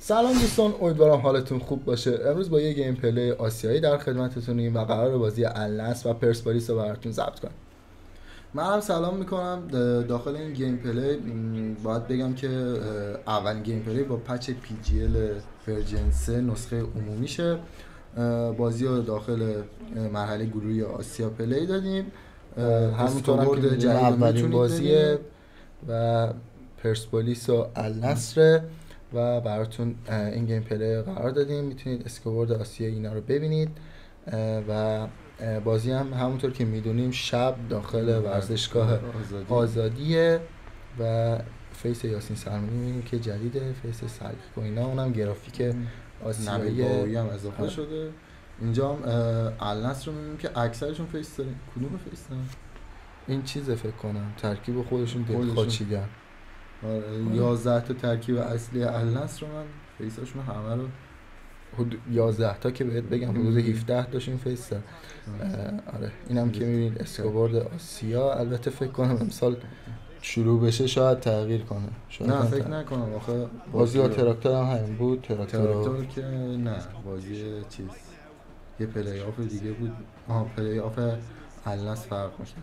سلام دوستان، امیدوارم حالتون خوب باشه. امروز با یه گیم پلی آسیایی در خدمتتونیم و قرار بازی النصر و پرسپولیس رو براتون ضبط کنم. من هم سلام میکنم. داخل این گیم پلی باید بگم که اولین گیم پلی با پچ PGL ورژن 3 نسخه عمومیشه. بازی رو داخل مرحله گروهی آسیا پلی دادیم. همونطور که جدید اولین بازیه و پرسپولیس و النصر و براتون این گیم پلی قرار دادیم. میتونید اسکوربورد آسیا اینا رو ببینید و بازی هم همونطور که میدونیم شب داخل ورزشگاه آزادیه و فیس یاسین سلمانی میبینیم که جدیده، فیس سلک و اینا، اونم گرافیک آسیایی هم اضافه شده. اینجا هم النصر رو میبینیم که اکثرشون فیس داره. کدوم فیس داره؟ این چیزه فکر کنم ترکیب خودشون خاچیدن. 11 تا ترکیب اصلی النصر رو من فیساشون همه رو 11 تا که بهت بگم حدود 17 تاشون فیس داره. آره اینم که میبینید اسکوربورد آسیا. البته فکر کنم امسال شروع بشه شاید تغییر کنه. نه فکر نکنم. آخه بازی با تراکتور هم همین بود. تراکتور که نه، بازی چیز یه پلی آف دیگه بود. پلی آف النصر فرق میکنه.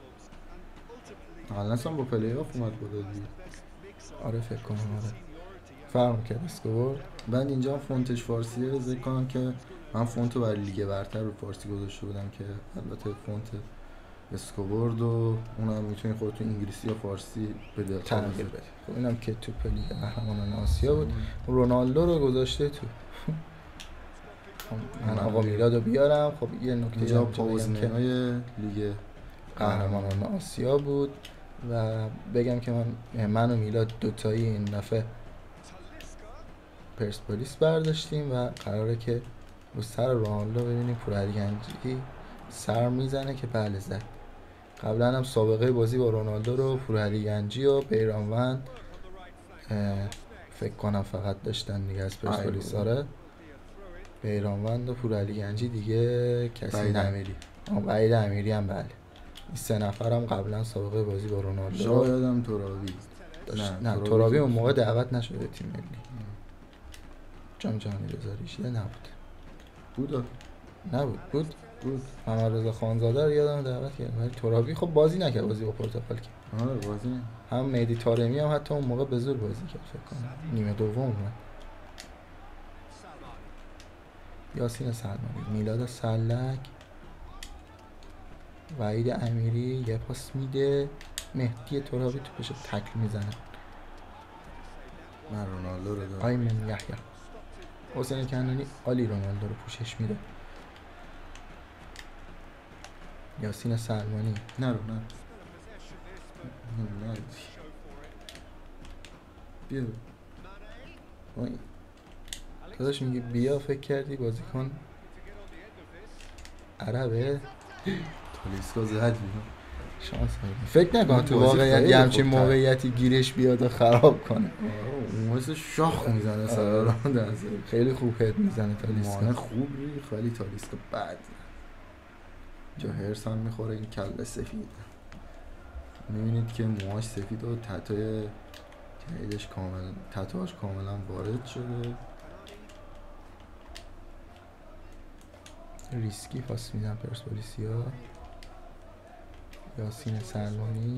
النصر هم با پلی آف اومد بود دیگه. آره فکر کنم آره فرق کرد اسکوربورد. بعد اینجا فونتش فارسیه رو ذکر کنم که من فونت رو برای لیگ برتر رو فارسی گذاشته بودم که البته فونت اسکوربورد و اونم میتونید خودتون انگلیسی یا فارسی بده تغییر بده. خب اینم که تو لیگ قهرمانان آسیا بود. رونالدو رو گذاشته تو. من آقا میلاد رو بیارم. خب یه نکته اینجا پوزیشن‌های لیگ قهرمانان آسیا بود و بگم که من و میلاد دوتایی این دفعه پرسپولیس برداشتیم و قراره که رو سر رونالدو ببینیم پورعلیگنجی سر میزنه که بله زد. قبلا هم سابقه بازی با رونالدو رو پورعلیگنجی و بیرانوند فکر کنم فقط داشتن دیگه از پرسپولیس. آره بیرانوند و پورعلیگنجی دیگه کسی نمیری. وحید امیری هم بله. این سه نفرم قبلا سابقه بازی با رونالدو. شایدم ترابی. نه ترابی اون موقع دعوت نشده تیم ملی. جام جهانی 2018 نبود. بود. محمد رضا خانزاده رو یادم دعوت کرد ولی ترابی خب بازی نکرد. بازی با پرتغال که آره بازی نه. هم مهدی طارمی هم حتی اون موقع به زور بازی کرد فکر کنم. نیمه دوم اومد. یاسین سلمانی، میلاد سلک، وحید امیری یه پاس میده، مهدی ترابی توپش تکل میزنه. من رونالدو رو دارم. آیمن یحیی. حسین کنانی عالی رونالدو رو پوشش میده. یاسین سلمانی نه بیا داداش میگی بیا فکر کردی بازیکن عربه تالیسکا زد شانس فکر نکنم تو واقعیت یه همچین موقعیتی گیرش بیاد و خراب کنه. اون مثل شاخ میزنه سر خیلی خوب هد میزنه تالیسکا. خوب خیلی تالیسکا بد جا هرس هم میخوره. این کله سفید میبینید که موهاش سفید و تتوی جدیدش تتوهاش کاملا وارد شده. ریسکی پاس میدن پرسپولیسیا. یاسین سلمانی،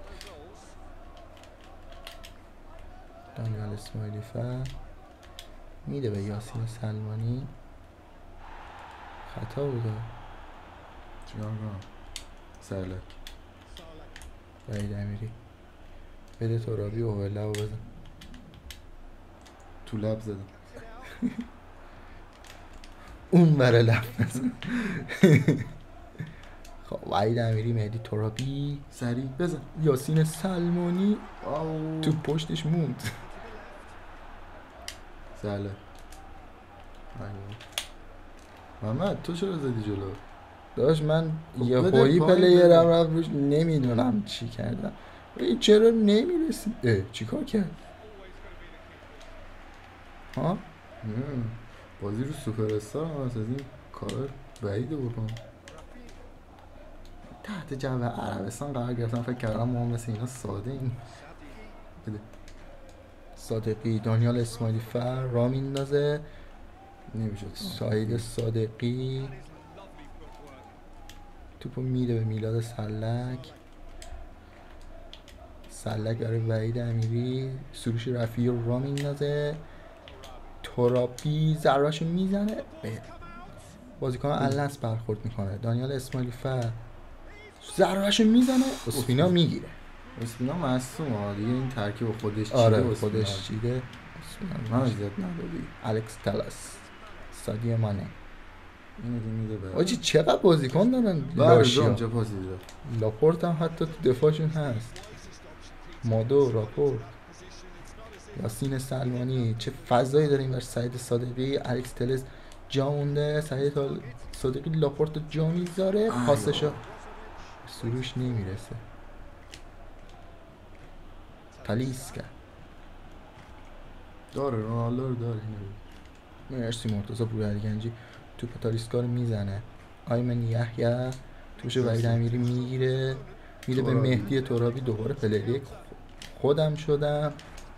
دانیال اسماعیلی فر میده به یاسین سلمانی. خطا بوده. چیکار کنم؟ سرلک وحید امیری بده ترابی و لب بزن. تو لب زدم. اون بره لب بزن. خب وحید امیری، مهدی ترابی سریع بزن. یاسین سلمانی تو پشتش موند. سلام محمد تو چرا زدی جلو؟ داشت من یه هایی پلیرم رفت روش نمیدونم چی کردم. این چرا نمیرسی؟ چی کار کرد؟ ها؟ بازی رو سوپر استار هم از این کار بعیده بکن. تحت جو عربستان قرار گرفتم. فکر کردم ما مثل اینا ساده این بده صادقی، دانیال اسماعیلی فر را میندازه، نمیشه سعید صادقی توپو میده به میلاد سلک برای وحید امیری، سروش رفیعی رو را میندازه، ترابی ضربه‌شو میزنه به بازیکن النس برخورد میکنه، دانیال اسماعیلی فر ضربه‌شو میزنه، اسپینا میگیره. اسپینا مصدومه دیگه، این ترکیب خودش چیده. آره خودش چیده. من اذیت ندادی. الکس تلاس، سادیو مانه، اینو میده به آجی چقدر بازیکن دارن لاشیا. لاشیا. لاپورت هم حتی تو دفاعشون هست، مادو راپورت، یاسین سلمانی. چه فضایی داریم بر سعید صادقی، الکس تلس جا مونده، سعید صادقی لاپورت رو جا میذاره، پاسشو سروش نمیرسه، تالیسکا داره رونالدو رو داره. مرسی مرتضی پورعلیگنجی توپ تالیسکا رو میزنه، آیمن یحیی توپش وحید امیری میگیره میده به مهدی ترابی، دوباره پلیر خودم شدم.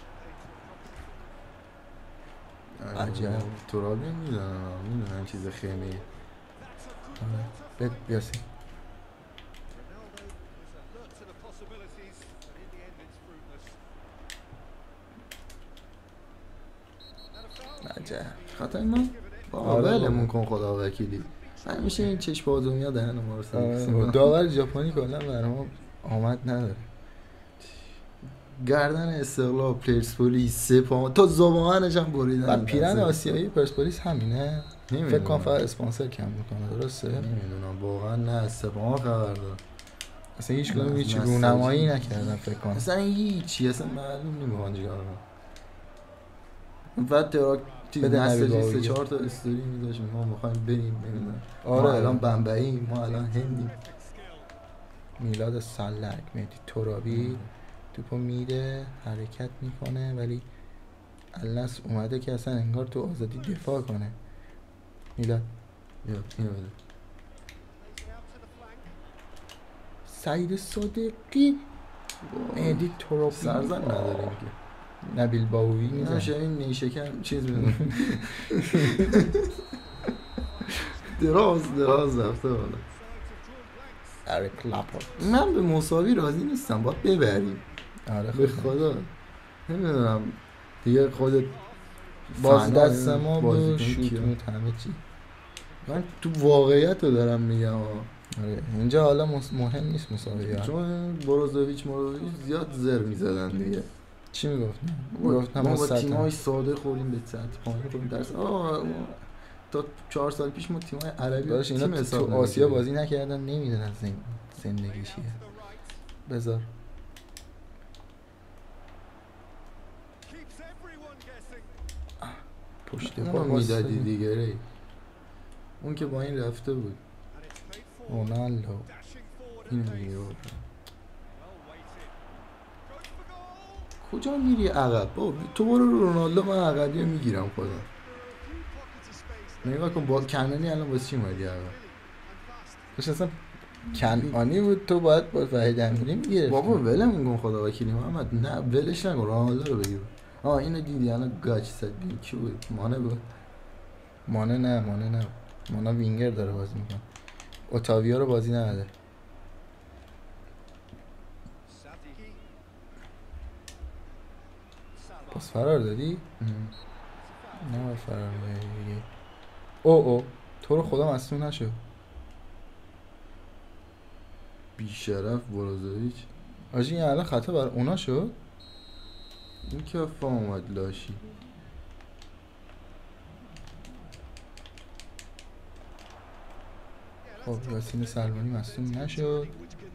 عجب ترابی میدونن چیز خیمه. یاسین عجب خاطر من ولمون کن خدا وکیلی. همیشه این چشم بازومیا دهن ما رو سرویس. داور ژاپنی کلا برام آمد نداره. گردن استقلال پرسپولیس سپاه تا زبانش هم بریدن. بعد پیرن آسیایی پرسپولیس همینه. فکر کنم فقط اسپانسر کم میکنه. درسته؟ نمیدونم واقعا. نه سپاه خبر دارم. اصلا هیچ کدوم هیچ رونمایی نکردن فکر کنم. اصلا هیچی اصلا معلوم نمیخوان چیکار کنن. بعد تراک نسل 3-4 تا استوری میذاشت ما میخوایم بریم نمیدونم. آره ما الان بمبئی، ما الان هندیم. میلاد سلک، مهدی ترابی توپو میده، حرکت میکنه ولی الناس اومده که اصلا انگار تو آزادی دفاع کنه. میلاد اینو بده. سعید صادقی، مهدی ترابی سرزن نداریم که. نبیل باوی میزن. نمیشه این نیشکن چیز میدونم. دراز رفته بالا. اریک لاپورت. من به مساوی راضی نیستم، باید ببریم. آره به خدا نمیدونم دیگه خودت باز دست ما با شوت همه چی. من تو واقعیت رو دارم میگم. آره اینجا حالا مهم نیست مساوی، چون بروزوویچ زیاد زر میزدن دیگه. چی میگفت؟ ما با تیم‌های ساده خوردیم به سطح پایین خوردیم. درس تا 4 سال پیش ما تیم‌های عربی داشت اینا تو آسیا بازی نکردن نمیدونن زندگی چیه. بذار پشت پا میدادی دیگه ری. اون که با این رفته بود. رونالدو اینو میگه کجا میری عقب؟ تو برو رونالدو، من عقبی میگیرم خودم. نگاه کن با کنانی الان واسه چی اومدی عقب؟ باشه اصلا کنانی بود، تو باید با وحید امیری میگرفتی. بابا ولمون کن خدا وکیلی محمد. نه ولش نکن، رونالدو رو بگیر. اینو دیدی الان گاچ زد. کی بود؟ مانه بود. مانه نه مانه وینگر داره بازی میکنه. اوتاویو رو بازی نده. پس فرار دادی؟ نه فرار دادی دیگه. او تو رو خدا مصدوم نشو. بیشرف بروزوویچ. آجی این الان خطا بر اونا شد. این که فهم اومد لاشی. خب یاسین سلمانی مصدوم نشد.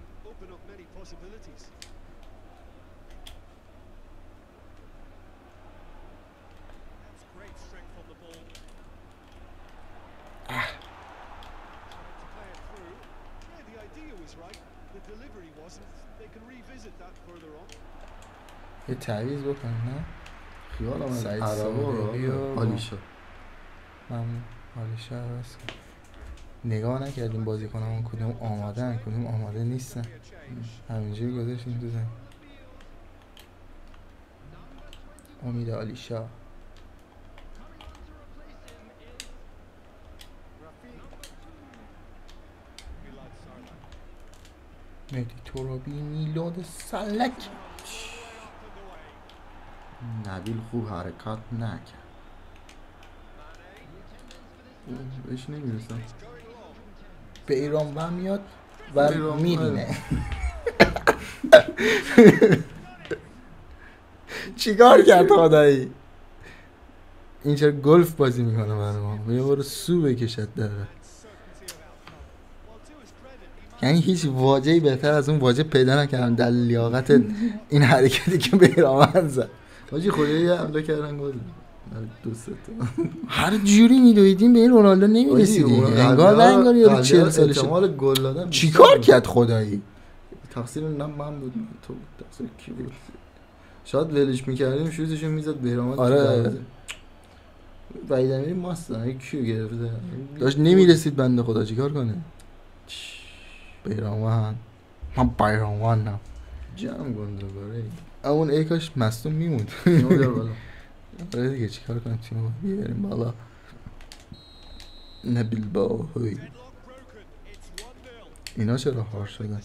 یه تعویض بکن نه؟ خیال آمد عربا رو آلیشا. ممنون. آلیشا عوض کن. نگاه نکردیم بازی کنم کدوم آمادن کدوم آماده نیستن. همینجوری گذاشتیم تو زن. امید علیشا، مهدی ترابی، میلاد سلک. نبیل خوب حرکت نکرد، بهش نمیرسم. بیرام و میاد و میرینه. چیکار کرد خدایی؟ این چرا گلف بازی میکنه برام؟ یه بار سو بکشد داره. یعنی هیچ واجهی بهتر از اون واجه پیدا نکردم در لیاقت این حرکتی که بیرام زد. حاجی خدایی یه حمله کردن گل دوست تا هر جوری میدویدیم به این رونالدو نمیرسیدیم. انگار یارو 40 سالشه. احتمال گل دادن چیکار کرد خدایی؟ تقصیر من بود، تو تقصیر کی بود؟ شاید ولش میکردیم شوتشو میزد بیرام. آره وحید امیری ماستن کیو گرفته داشت نمیرسید بنده خدا، چیکار کنه؟ بیرانوان، من بیرانوانم. جمع گنده باره اون ای کاش مصدوم میموند. تیمو بیار بالا. آره دیگه چیکار کنم، تیمو بیاریم بالا. نبیل باهوی اینا چرا هار شدن؟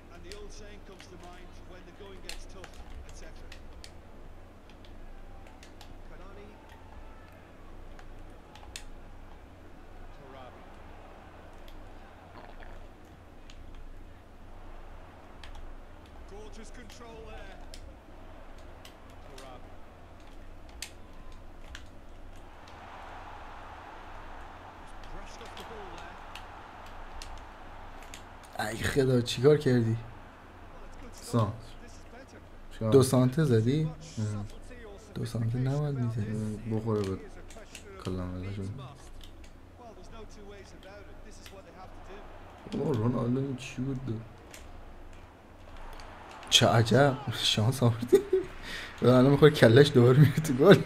ای خدا چیکار کردی؟ سانت 2 سانته زدی؟ 2 سانته نباید میزدی. بخوره به کلمه شد. رونالدو این چی بود؟ چه عجب شانس آوردی. الان میخواد کلش دوباره میره تو گل.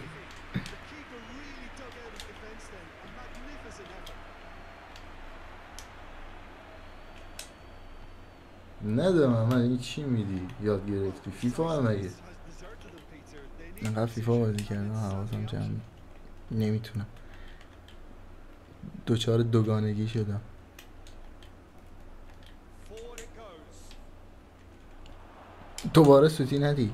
ندارم من این چی میدی؟ یاد گرفتی فیفا هم مگه؟ انقدر فیفا بازی کردم حواسم جمع نمیتونم، دوچار دوگانگی شدم. دوباره سوتی ندی.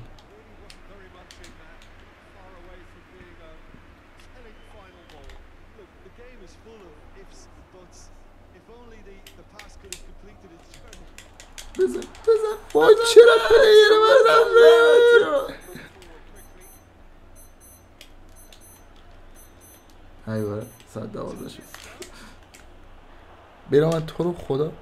بزن وای چرا پلیر بزن ای باره 112 شد. برام من تو رو خدا.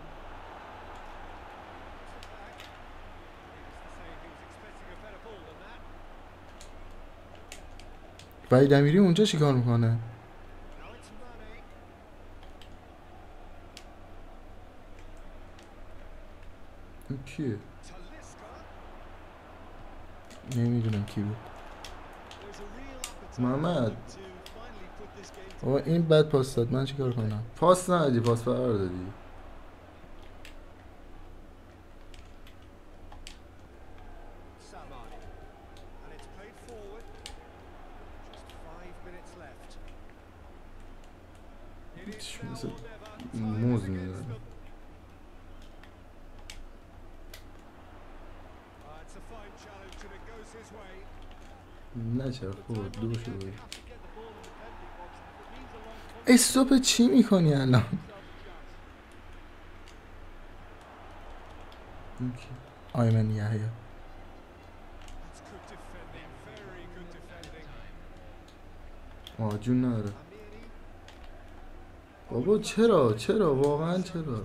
وحید امیری اونجا چیکار میکنه؟ این کیه؟ نمیدونم کی بود. محمد بابا این بد پاس داد، من چیکار کنم؟ پاس ندادی، پاس فرار دادی. مثل موز میدونه. نه چرا خوب دو شده. استوپ چی میکنی الان؟ آیمن یحیی جون نداره. بابا چرا واقعا چرا؟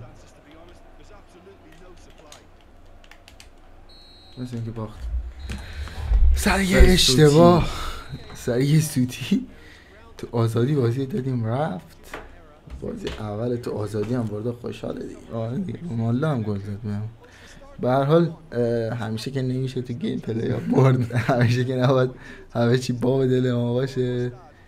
مثل اینکه باخت سر یه اشتباه، سر یه سوتی تو آزادی بازی دادیم رفت. بازی اول تو آزادی هم برده خوشحاله دیگه. آره دیگه رونالدو هم گل زد بهم. به هر حال همیشه که نمیشه تو گیم پلی ها برد. همیشه که نباید همه چی باب دل ما باشه.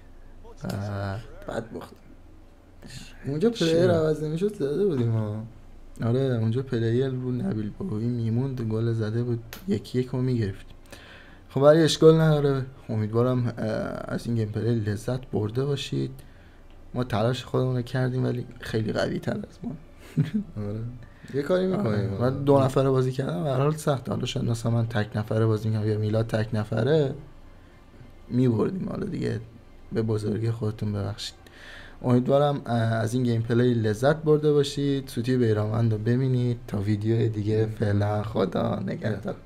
بعد باخت. اونجا پلیر عوض نمیشد زده بودیم ها. آره اونجا پلیر رو نبیل باهویی میموند گل زده بود 1-1 رو میگرفتیم. خب ولی اشکال نداره، امیدوارم از این گیم پلی لذت برده باشید. ما تلاش خودمون رو کردیم ولی خیلی قوی تر از ما. آره یه کاری میکنیم. من 2 نفره بازی کردم به هر حال سخت. حالا شاید مثلا من تک نفره بازی میکنم یا میلاد تک نفره میبردیم. حالا دیگه به بزرگی خودتون ببخشید. امیدوارم از این گیم پلی لذت برده باشید. سوتی بیرامند رو ببینید تا ویدیو دیگه. فعلا خدا نگهدار.